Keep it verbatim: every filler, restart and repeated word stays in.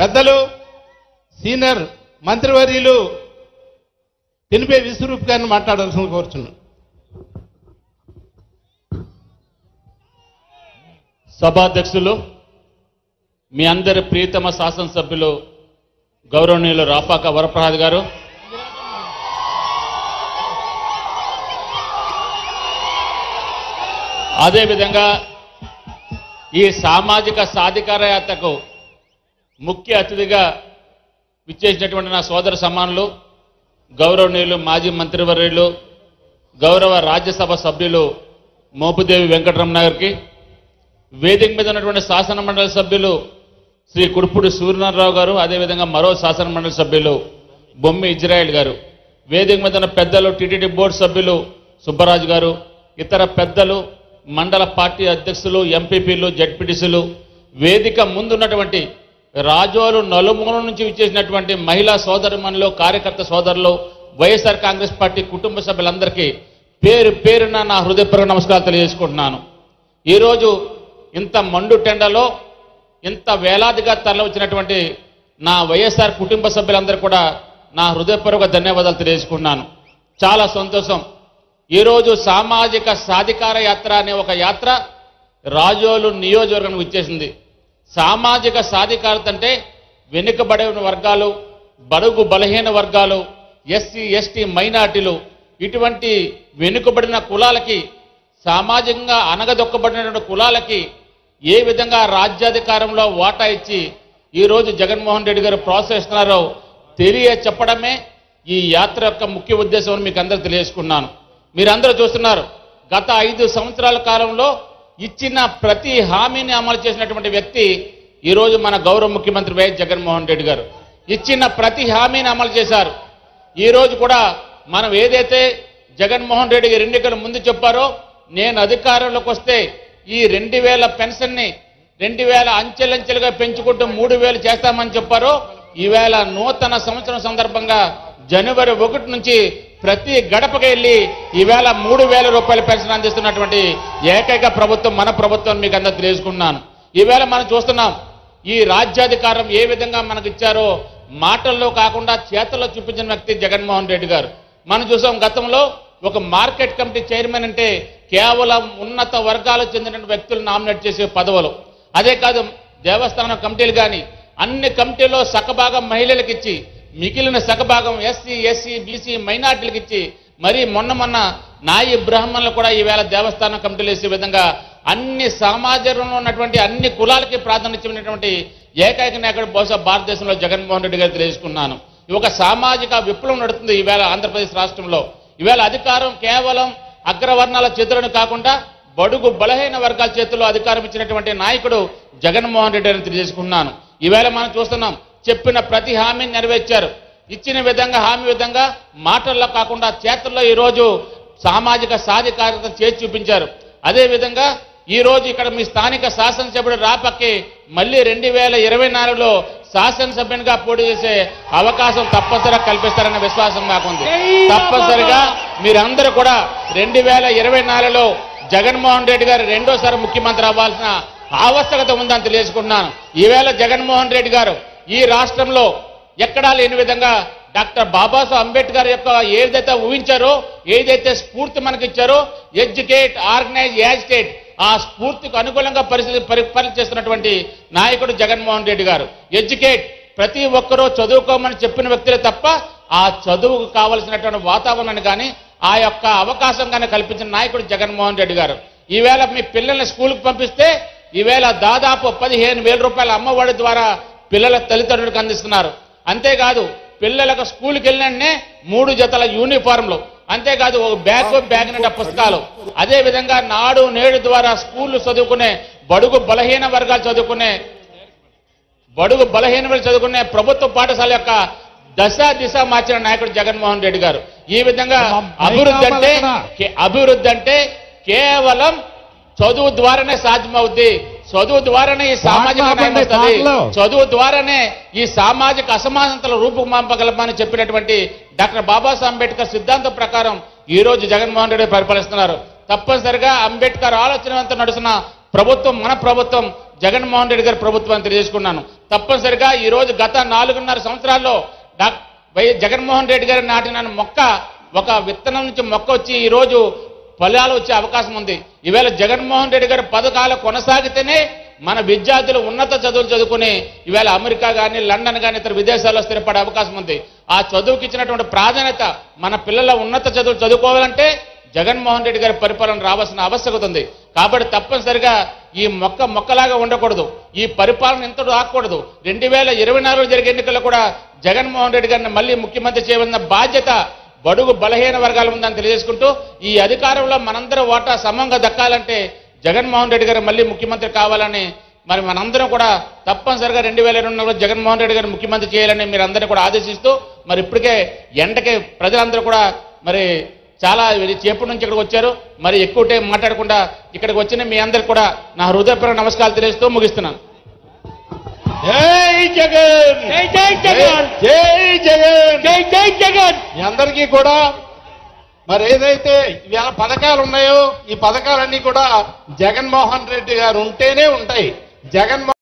పెద్దలు సీనియర్ మంత్రివర్యులు తినిపే విశ్వరూప్ గారిని మాట్లాడాల్సిన కోరుచున్నాను. సభాధ్యక్షులు, మీ అందరి ప్రియతమ శాసనసభ్యులు గౌరవనీయులు రాపాక వరప్రసాద్ గారు, అదేవిధంగా ఈ సామాజిక సాధికార యాత్రకు ముఖ్య అతిథిగా విచ్చేసినటువంటి నా సోదర సమానులు గౌరవనీయులు మాజీ మంత్రివర్యులు గౌరవ రాజ్యసభ సభ్యులు మోపుదేవి వెంకటరమణ గారికి, వేదిక మీద ఉన్నటువంటి శాసన మండలి సభ్యులు శ్రీ కుర్పుడి సూర్యనారాయణ గారు, అదేవిధంగా మరో శాసన మండలి సభ్యులు బొమ్మి ఇజ్రాయిల్ గారు, వేదిక మీద ఉన్న పెద్దలు టీటీడీ బోర్డు సభ్యులు సుబ్బరాజు గారు, ఇతర పెద్దలు, మండల పార్టీ అధ్యక్షులు, ఎంపీపీలు, జడ్పీటీసీలు, వేదిక ముందున్నటువంటి రాజోలు నలుమూల నుంచి విచ్చేసినటువంటి మహిళా సోదరుమణులు, కార్యకర్త సోదరులు, వైఎస్ఆర్ కాంగ్రెస్ పార్టీ కుటుంబ సభ్యులందరికీ పేరు పేరున నా హృదయపూర్వక నమస్కారాలు తెలియజేసుకుంటున్నాను. ఈరోజు ఇంత మండు టెండలో ఇంత వేలాదిగా తరలి వచ్చినటువంటి నా వైఎస్ఆర్ కుటుంబ సభ్యులందరూ కూడా నా హృదయపూర్వక ధన్యవాదాలు తెలియజేసుకుంటున్నాను. చాలా సంతోషం. ఈరోజు సామాజిక సాధికార యాత్ర అనే ఒక యాత్ర రాజోలు నియోజకవర్గం వచ్చేసింది. సామాజిక సాధికారత అంటే వెనుకబడిన వర్గాలు, బడుగు బలహీన వర్గాలు, ఎస్సీ ఎస్టీ మైనార్టీలు, ఇటువంటి వెనుకబడిన కులాలకి, సామాజికంగా అనగదొక్కబడినటువంటి కులాలకి ఏ విధంగా రాజ్యాధికారంలో వాటా ఇచ్చి ఈరోజు జగన్మోహన్ రెడ్డి గారు ప్రోత్సహిస్తున్నారో తెలియ చెప్పడమే ఈ యాత్ర యొక్క ముఖ్య ఉద్దేశం అని మీకు అందరూ తెలియజేసుకున్నాను. మీరందరూ చూస్తున్నారు, గత ఐదు సంవత్సరాల కాలంలో ఇచ్చిన ప్రతి హామీని అమలు చేసినటువంటి వ్యక్తి ఈరోజు మన గౌరవ ముఖ్యమంత్రి వైఎస్ జగన్మోహన్ రెడ్డి గారు. ఇచ్చిన ప్రతి హామీని అమలు చేశారు. ఈరోజు కూడా మనం ఏదైతే జగన్మోహన్ రెడ్డి గారు ఎన్నికల ముందు చెప్పారో, నేను అధికారంలోకి వస్తే ఈ రెండు వేల పెన్షన్ని రెండు వేల అంచెలంచెలుగా పెంచుకుంటూ మూడు వేలు చేస్తామని చెప్పారో, ఈవేళ నూతన సంవత్సరం సందర్భంగా జనవరి ఒకటి నుంచి ప్రతి గడపకి వెళ్ళి ఈవేళ మూడు వేల రూపాయల పెన్షన్ అందిస్తున్నటువంటి ఏకైక ప్రభుత్వం మన ప్రభుత్వం మీకు అందరూ తెలియజేసుకున్నాను. ఈవేళ మనం చూస్తున్నాం, ఈ రాజ్యాధికారం ఏ విధంగా మనకు ఇచ్చారో మాటల్లో కాకుండా చేతల్లో చూపించిన వ్యక్తి జగన్మోహన్ రెడ్డి గారు. మనం చూసాం, గతంలో ఒక మార్కెట్ కమిటీ చైర్మన్ అంటే కేవలం ఉన్నత వర్గాలకు చెందిన వ్యక్తులు నామినేట్ చేసే పదవులు. అదే కాదు, దేవస్థానం కమిటీలు కానీ అన్ని కమిటీల్లో సగభాగం మహిళలకు ఇచ్చి మిగిలిన సగభాగం ఎస్సీ ఎస్సీ బీసీ మైనార్టీలకు ఇచ్చి మరి మొన్న మొన్న నాయి బ్రాహ్మణులు కూడా ఈవేళ దేవస్థానం కమిటీలు వేసే విధంగా అన్ని సమాజంలో ఉన్నటువంటి అన్ని కులాలకి ప్రాధాన్యత ఏకైక నాయకుడు బహుశా భారతదేశంలో జగన్మోహన్ రెడ్డి గారు తెలియజేసుకున్నాను. ఒక సామాజిక విప్లవం నడుస్తుంది ఈవేళ ఆంధ్రప్రదేశ్ రాష్ట్రంలో. ఈవేళ అధికారం కేవలం అగ్రవర్ణాల చేతులను కాకుండా బడుగు బలహీన వర్గాల చేతుల్లో అధికారం ఇచ్చినటువంటి నాయకుడు జగన్మోహన్ రెడ్డి అని తెలియజేసుకున్నాను. ఈవేళ మనం చూస్తున్నాం, చెప్పిన ప్రతి హామీని నెరవేర్చారు. ఇచ్చిన విధంగా హామీ విధంగా మాటల్లో కాకుండా చేతుల్లో ఈరోజు సామాజిక సాధికారత చేసి చూపించారు. అదేవిధంగా ఈరోజు ఇక్కడ మీ స్థానిక శాసనసభ్యుడు రాపక్కి మళ్ళీ రెండు వేల ఇరవై నాలుగులో శాసనసభ్యునిగా పోటీ చేసే అవకాశం తప్పనిసరిగా కల్పిస్తారన్న విశ్వాసం నాకుంది. తప్పనిసరిగా మీరందరూ కూడా రెండు వేల ఇరవై నాలుగులో జగన్మోహన్ రెడ్డి గారు రెండోసారి ముఖ్యమంత్రి అవ్వాల్సిన ఆవశ్యకత ఉందని తెలియజేసుకుంటున్నాను. ఈవేళ జగన్మోహన్ రెడ్డి గారు ఈ రాష్ట్రంలో ఎక్కడా లేని విధంగా డాక్టర్ బాబాసాహెబ్ అంబేద్కర్ యొక్క ఏదైతే ఊహించారో, ఏదైతే స్ఫూర్తి మనకి ఇచ్చారో, ఎడ్యుకేట్, ఆర్గనైజ్, యాజిటేట్, ఆ స్ఫూర్తికి అనుకూలంగా పరిస్థితి పరిపాలన చేస్తున్నటువంటి నాయకుడు జగన్మోహన్ రెడ్డి గారు. ఎడ్యుకేట్, ప్రతి ఒక్కరూ చదువుకోమని చెప్పిన వ్యక్తులే తప్ప ఆ చదువుకు కావలసినటువంటి వాతావరణాన్ని కానీ ఆ యొక్క అవకాశం కానీ కల్పించిన నాయకుడు జగన్మోహన్ రెడ్డి గారు. ఈవేళ మీ పిల్లల్ని స్కూల్కి పంపిస్తే ఈవేళ దాదాపు పదిహేను వేల రూపాయల అమ్మఒడి ద్వారా పిల్లల తల్లిదండ్రులకు అందిస్తున్నారు. అంతేకాదు, పిల్లలకు స్కూల్కి వెళ్ళినే మూడు జతల యూనిఫారంలు, అంతేకాదు ఒక బ్యాగ్ బ్యాగ్ నిండా పుస్తకాలు. అదేవిధంగా నాడు నేడు ద్వారా స్కూళ్లు చదువుకునే బడుగు బలహీన వర్గాలు చదువుకునే బడుగు బలహీన వర్గాలు చదువుకునే ప్రభుత్వ పాఠశాల యొక్క దశ దిశ మార్చిన నాయకుడు జగన్మోహన్ రెడ్డి గారు. ఈ విధంగా అభివృద్ధి అంటే అభివృద్ధి అంటే కేవలం చదువు ద్వారానే సాధ్యమవుద్ది. చదువు ద్వారానే ఈ సామాజిక న్యాయం వస్తుంది. చదువు ద్వారానే ఈ సామాజిక అసమానతల రూపుమాపగలమని చెప్పినటువంటి డాక్టర్ బాబాసాహెబ్ అంబేద్కర్ సిద్ధాంతం ప్రకారం ఈ రోజు జగన్మోహన్ రెడ్డి పరిపాలిస్తున్నారు. తప్పనిసరిగా అంబేద్కర్ ఆలోచనతో నడుస్తున్న ప్రభుత్వం మన ప్రభుత్వం జగన్మోహన్ రెడ్డి గారి ప్రభుత్వాన్ని తెలియజేసుకున్నాను. తప్పనిసరిగా ఈ రోజు గత నాలుగున్నర సంవత్సరాల్లో డాక్ వై జగన్మోహన్ రెడ్డి గారి నాటిన మొక్క ఒక విత్తనం నుంచి మొక్క వచ్చి ఈ రోజు ఫలాలు వచ్చే అవకాశం ఉంది. ఈవేళ జగన్మోహన్ రెడ్డి గారి పథకాలు కొనసాగితేనే మన విద్యార్థులు ఉన్నత చదువులు చదువుకుని ఈవేళ అమెరికా కానీ లండన్ కానీ ఇతర విదేశాల్లో స్థిరపడే అవకాశం ఉంది. ఆ చదువుకి ఇచ్చినటువంటి ప్రాధాన్యత మన పిల్లల ఉన్నత చదువులు చదువుకోవాలంటే జగన్మోహన్ రెడ్డి గారి పరిపాలన రావాల్సిన ఆవశ్యకత ఉంది. కాబట్టి తప్పనిసరిగా ఈ మొక్క మొక్కలాగా ఉండకూడదు, ఈ పరిపాలన ఇంతటి ఆకూడదు. రెండు వేల ఇరవై నాలుగు జరిగే ఎన్నికల్లో కూడా జగన్మోహన్ రెడ్డి గారిని మళ్ళీ ముఖ్యమంత్రి చేయవలసిన బాధ్యత బడుగు బలహీన వర్గాలు ఉందని తెలియజేసుకుంటూ ఈ అధికారంలో మనందరం ఓటా సమంగా దక్కాలంటే జగన్మోహన్ రెడ్డి గారు మళ్ళీ ముఖ్యమంత్రి కావాలని మరి మనందరం కూడా తప్పనిసరిగా రెండు వేల ఇరవై నాలుగులో జగన్మోహన్ రెడ్డి గారు ముఖ్యమంత్రి చేయాలని మీరు అందరినీ కూడా ఆదేశిస్తూ మరి ఇప్పటికే ఎండకే ప్రజలందరూ కూడా మరి చాలా చేపటి నుంచి ఇక్కడికి వచ్చారు. మరి ఎక్కువ టైం మాట్లాడకుండా ఇక్కడికి వచ్చిన మీ అందరికి కూడా నా హృదయపూర్వక నమస్కారాలు తెలియజేస్తూ ముగిస్తున్నాను. జై జగన్, జై జై జగన్, జై జగన్, జై జై జగన్. మీ అందరికీ కూడా మరి ఏదైతే ఇవాళ పథకాలు ఉన్నాయో ఈ పథకాలన్నీ కూడా జగన్మోహన్ రెడ్డి గారు ఉంటేనే ఉంటాయి. జగన్మోహన్